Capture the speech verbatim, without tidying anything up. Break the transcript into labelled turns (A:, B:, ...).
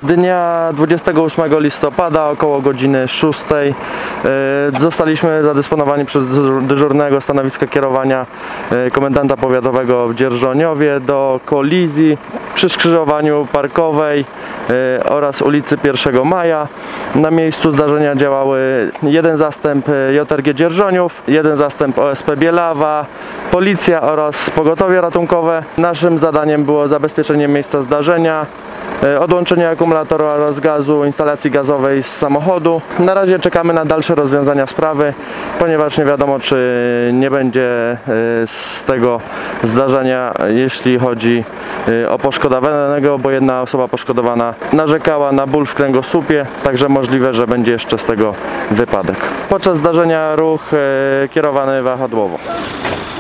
A: Dnia dwudziestego ósmego listopada około godziny szóstej zostaliśmy zadysponowani przez dyżurnego stanowiska kierowania komendanta powiatowego w Dzierżoniowie do kolizji przy skrzyżowaniu Parkowej oraz ulicy pierwszego maja. Na miejscu zdarzenia działały jeden zastęp J R G Dzierżoniów, jeden zastęp O S P Bielawa, policja oraz pogotowie ratunkowe. Naszym zadaniem było zabezpieczenie miejsca zdarzenia, odłączenie akumulatora oraz gazu, instalacji gazowej z samochodu. Na razie czekamy na dalsze rozwiązania sprawy, ponieważ nie wiadomo, czy nie będzie z tego zdarzenia, jeśli chodzi o poszkodowanego, bo jedna osoba poszkodowana narzekała na ból w kręgosłupie, także możliwe, że będzie jeszcze z tego wypadek. Podczas zdarzenia ruch kierowany wahadłowo.